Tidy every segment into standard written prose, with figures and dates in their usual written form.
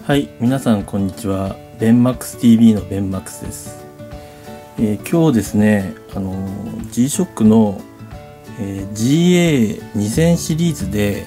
はい、皆さんこんにちは。ベンマックス TV のベンマックスです。今日ですね、G-SHOCK の、GA2000 シリーズで、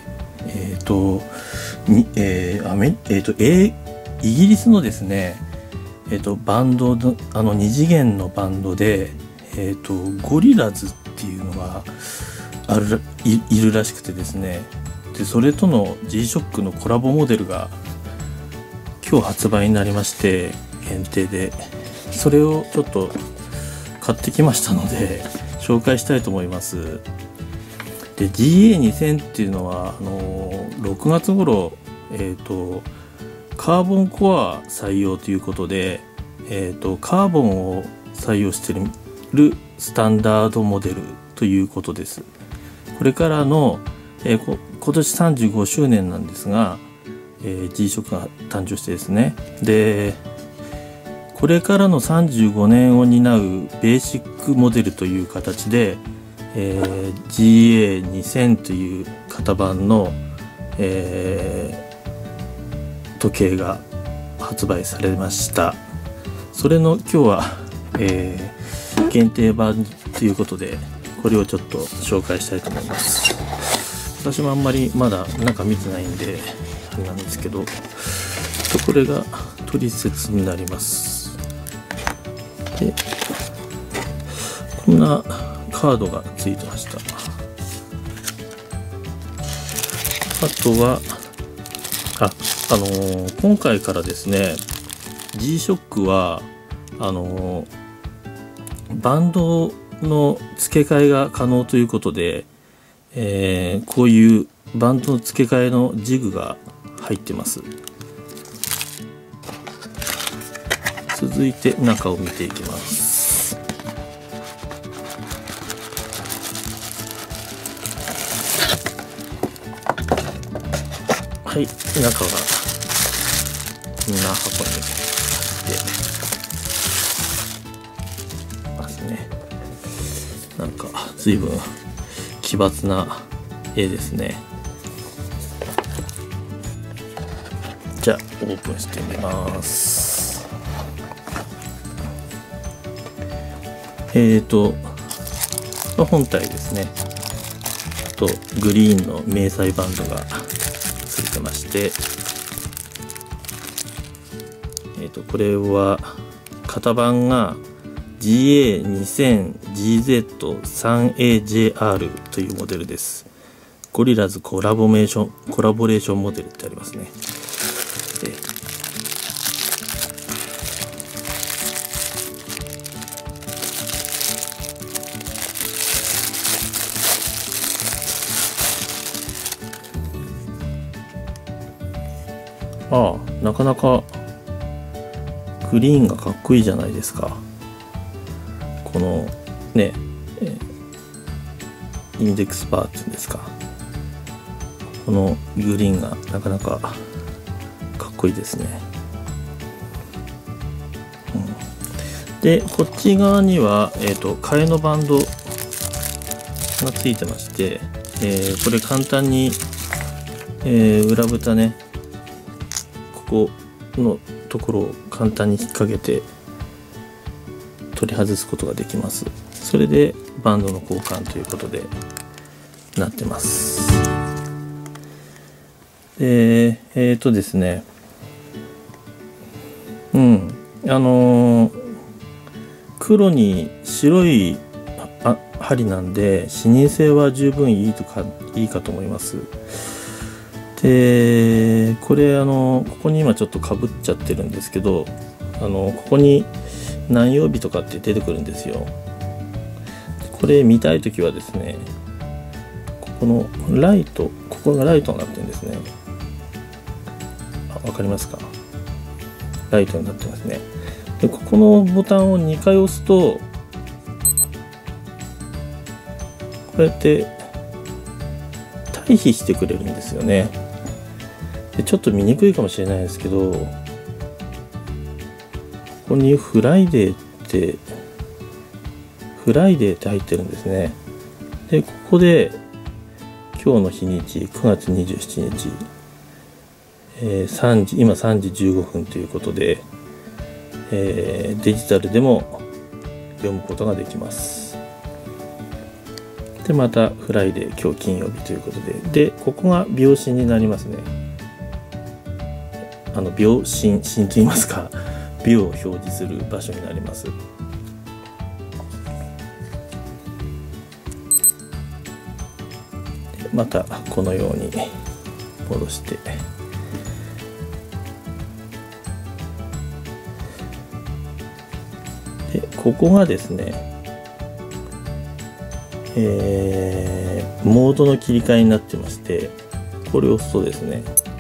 イギリスのですね、バンドの2次元のバンドで、ゴリラズっていうのがいるらしくてですね、でそれとの G-SHOCK のコラボモデルが今日発売になりまして、限定でそれをちょっと買ってきましたので紹介したいと思います。で GA2000 っていうのは6月頃カーボンコア採用ということで、カーボンを採用しているスタンダードモデルということです。これからの、今年35周年なんですが、G-SHOCK が誕生してですね、でこれからの35年を担うベーシックモデルという形で、GA2000 という型番の、時計が発売されました。それの今日は、限定版ということでこれをちょっと紹介したいと思います。私もあんまりまだ中見てないんであれなんですけど、これが取説になります。でこんなカードがついてました。あとは今回からですね G-SHOCK はバンドの付け替えが可能ということで、こういうバンドの付け替えのジグが入ってます。続いて中を見ていきます。はい、中がこんな箱に入ってますね。なんか随分奇抜な絵ですね。じゃあオープンしてみます。本体ですね。あとグリーンの迷彩バンドがついてまして、これは型番が GA2000GZ3AJR というモデルです。ゴリラズコラボレーションモデルってありますね。なかなかグリーンがかっこいいじゃないですか。このね、インデックスバーっていうんですか、このグリーンがなかなかかっこいいですね。でこっち側には、替えのバンドがついてまして、これ簡単に、裏蓋ね、ここのところを簡単に引っ掛けて取り外すことができます。それでバンドの交換ということでなってます。でですね、黒に白い針なんで視認性は十分いいかと思います。でこれここに今ちょっとかぶっちゃってるんですけど、ここに何曜日とかって出てくるんですよ。これ見たいときはですね、ここのライト、ここがライトになってるんですね。わかりますか？ライトになってますね。でここのボタンを2回押すとこうやって退避してくれるんですよね。でちょっと見にくいかもしれないですけど、ここにフライデーって入ってるんですね。でここで今日の日にち9月27日、 今3時15分ということで、デジタルでも読むことができます。でまたフライデー、今日金曜日ということで、ここが秒針になりますね。秒針といいますか、秒を表示する場所になります。またこのように戻して、でここがですね、モードの切り替えになってまして、これを押すとですね、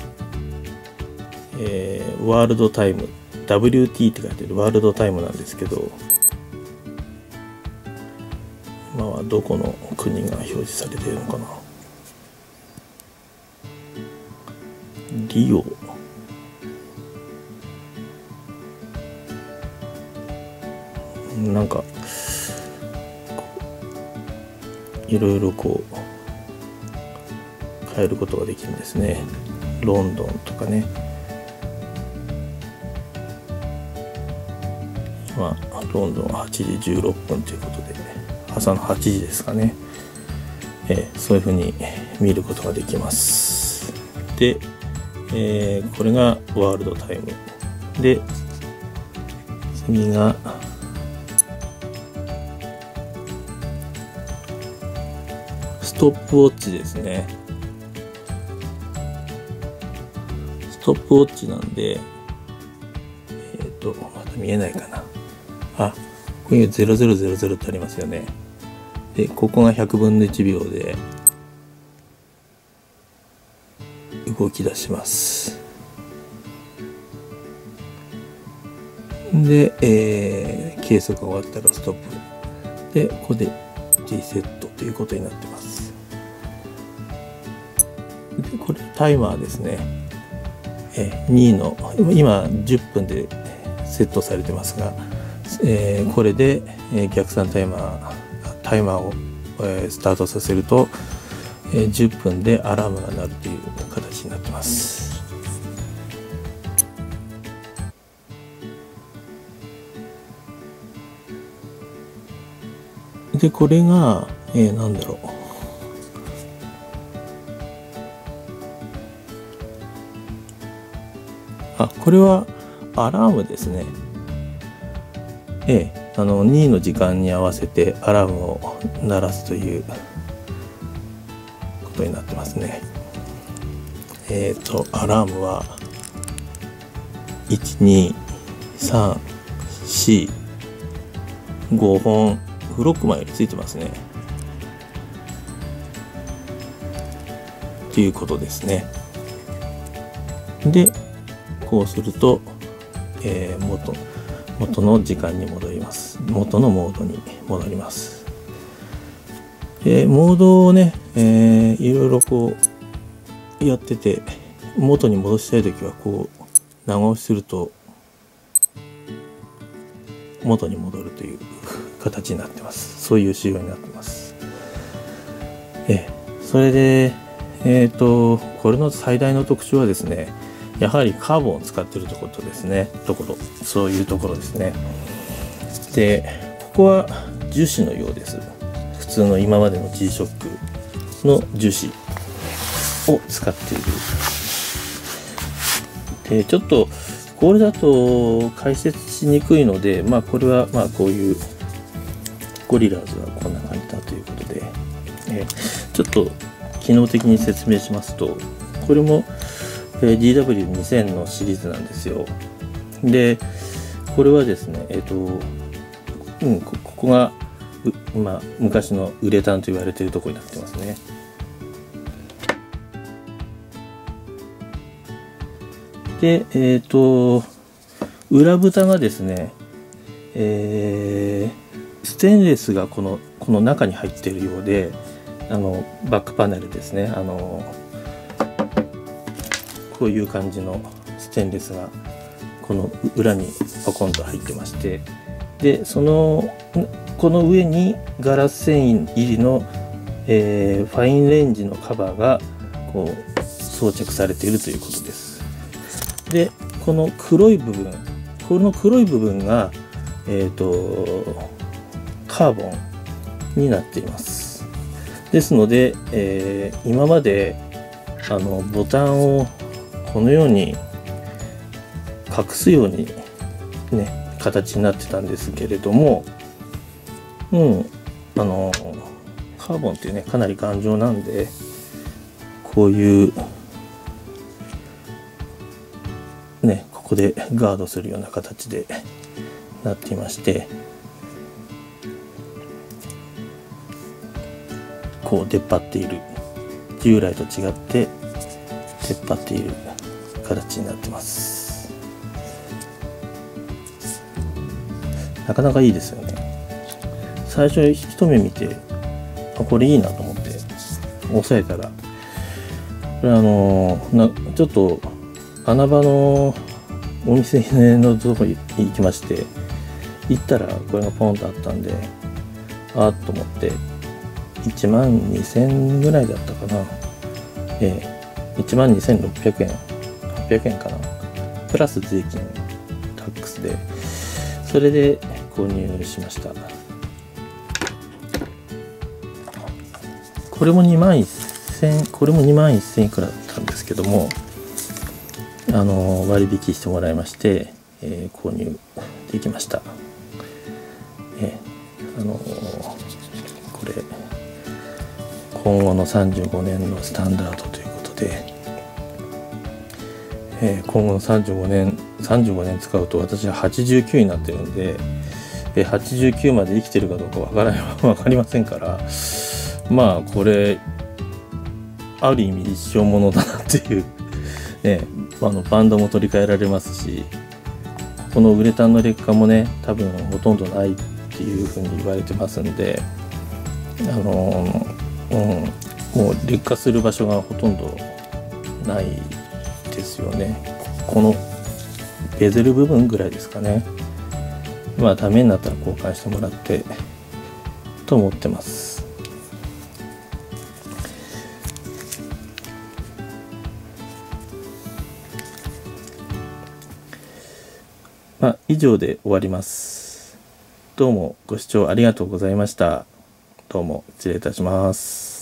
ワールドタイム WT って書いてるワールドタイムなんですけど、今はどこの国が表示されているのかな。リオ、なんかいろいろこう変えることができるんですね。ロンドンとかね、今ロンドンは8時16分ということで、朝の8時ですかね。そういうふうに見ることができます。で、これがワールドタイムで、次がストップウォッチですね。ストップウォッチなんで、まだ見えないかな。あ、ここに0000ってありますよね。で、ここが100分の1秒で動き出します。で、計測が終わったらストップで、ここでリセットということになってます。で、これタイマーですね。2の今10分でセットされてますが、これで、逆算タイマーを、スタートさせると、10分でアラームが鳴るという形になってます。でこれが、なんだろう、これはアラームですね。2の時間に合わせてアラームを鳴らすということになってますね。アラームは1、2、3、4、5本フロックマンよりついてますね。ということですね。で、こうすると、元の時間に戻ります。元のモードに戻ります。モードをね、いろいろこうやってて、元に戻したいときはこう長押しすると元に戻るという形になってます。そういう仕様になってます。それで、これの最大の特徴はですね、やはりカーボンを使っているところですね。そういうところですね。で、ここは樹脂のようです。普通の今までの G-SHOCK の樹脂を使っている。で、ちょっとこれだと解説しにくいので、これはこういうゴリラーズはこんな感じだということで、ちょっと機能的に説明しますと、これもDW2000 のシリーズなんですよ。で、これはですね、ここが昔のウレタンと言われているところになってますね。で、裏蓋がですね、ステンレスがこの中に入っているようで、バックパネルですね。こういう感じのステンレスがこの裏にポコンと入ってまして、でこの上にガラス繊維入りの、ファインレンジのカバーがこう装着されているということです。 でこの黒い部分がカーボンになっています。ですので、今までボタンをこのように隠すようにね形になってたんですけれども、カーボンっていうねかなり頑丈なんで、こういうねここでガードするような形でなっていまして、こう出っ張っている、従来と違って出っ張っている形になってます。なかなかいいですよね。最初一目見てこれいいなと思って押さえたら、これちょっと穴場のお店のところに行きまして、行ったらこれがポンとあったんで、あっと思って、1万2000ぐらいだったかな。1万2600円、800円かな。プラス税金、タックスで、それで購入しました。これも2万1000いくらだったんですけども、割引してもらいまして、購入できました。これ今後の35年のスタンダードということで、今後の35年使うと、私は89になってるんで、89まで生きてるかどうかわかりませんから、まあこれある意味一生ものだなっていうね、バンドも取り替えられますし、このウレタンの劣化もね多分ほとんどないっていうふうに言われてますんで、もう劣化する場所がほとんどないですよね。このベゼル部分ぐらいですかね。まあダメになったら交換してもらってと思ってます。以上で終わります。どうもご視聴ありがとうございました。どうも失礼いたします。